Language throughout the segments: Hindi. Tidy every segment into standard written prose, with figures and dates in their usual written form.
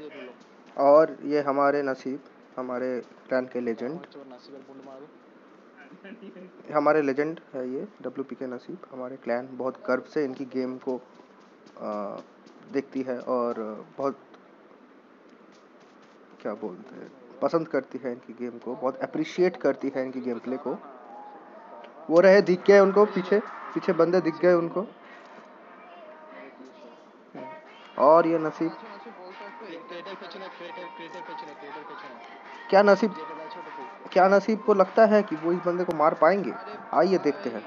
और ये हमारे नसीब, हमारे क्लैन के लेजेंड, हमारे लेजेंड है ये WP के नसीब। हमारे क्लैन बहुत गर्व से इनकी गेम को देखती है और बहुत क्या बोलते हैं, पसंद करती है इनकी गेम को, बहुत अप्रिशिएट करती है इनकी गेम प्ले को। वो रहे, दिख गए उनको, पीछे पीछे बंदे दिख गए उनको। और ये नसीब, क्या नसीब को लगता है कि वो इस बंदे को मार पाएंगे? आइए देखते हैं।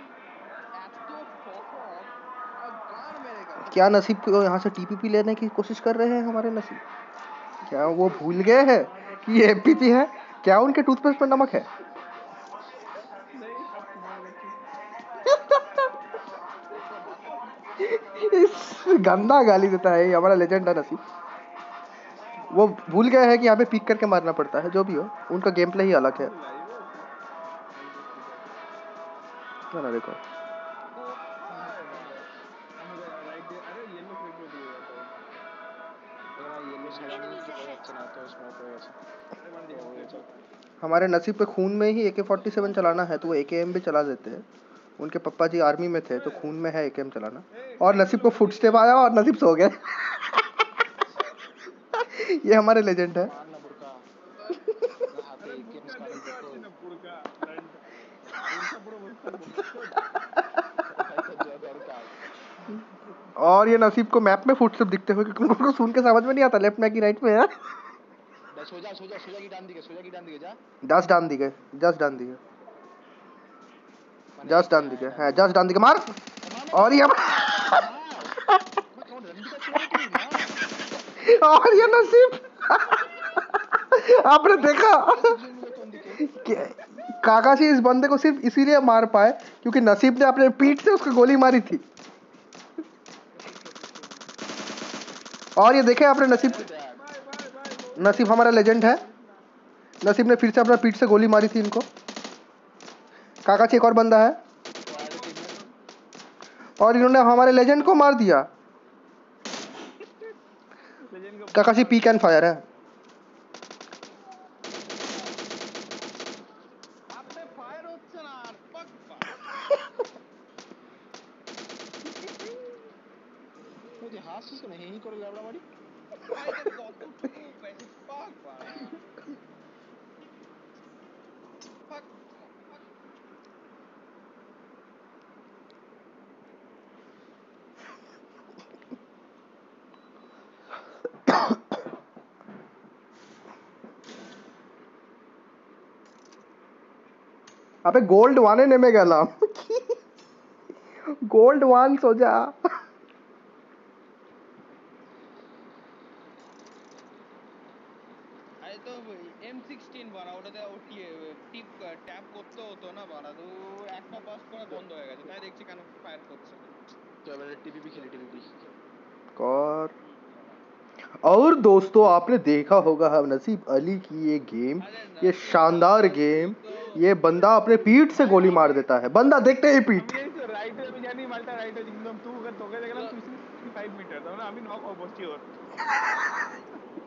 क्या नसीब को यहाँ से TPP लेने की कोशिश कर रहे हैं हमारे नसीब? क्या वो भूल गए हैं कि ये FPP है? क्या उनके टूथपेस्ट पर नमक है? इस गंदा गाली देता है हमारा लेजेंड है नसीब। वो भूल गए हैं कि यहाँ पे पीक करके मारना पड़ता है। जो भी हो, उनका गेम प्ले ही अलग है ना। देखो हमारे नसीब पे खून में ही AK-47 चलाना है तो वो AKM भी चला देते हैं। उनके पप्पा जी आर्मी में थे तो खून में है AKM चलाना। और नसीब को फुटस्टेप आया और नसीब सो गए। ये हमारे लेजेंड है। और ये नसीब को मैप में फुटस्टेप दिखते हुए, क्योंकि उनको सुन के समझ में नहीं आता लेफ्ट में कि राइट में है। जस्ट डान दी गए, जस्ट डान दी गए, जस्ट डान दी गए, है जस्ट डान दी गए, मार। और ये और ये नसीब आपने देखा काकाशी इस बंदे को सिर्फ इसीलिए मार पाए क्योंकि नसीब ने अपने पीठ से उसको गोली मारी थी। और ये देखे आपने नसीब, नसीब हमारा लेजेंड है। नसीब ने फिर से अपना पीठ से गोली मारी थी इनको। काकाशी एक और बंदा है और इन्होंने हमारे लेजेंड को मार दिया। काकाशी पीक एंड फायर है। अबे गोल्ड 1 नेमे गेला गोल्ड 1 सो जा। M16 বানা, ওটাতে টিপ ট্যাপ করতে হতো না বানা, তো একটা পাস করা বন্ধ হয়ে গেছে, তাই দেখছি কেন ফায়ার করছে না। তো এবারে টিপিপি খেলি, টিপিপি। और दोस्तों आपने देखा होगा हम नसीब अली की ये गेम, ये शानदार गेम। ये बंदा अपने पीठ से गोली मार देता है, बंदा देखते ही पीठ। রাইটে আমি জানি মালটা রাইটে একদম তোকে দেখলাম 365 মিটার, তার মানে আমি নক অবশ্যই ওর।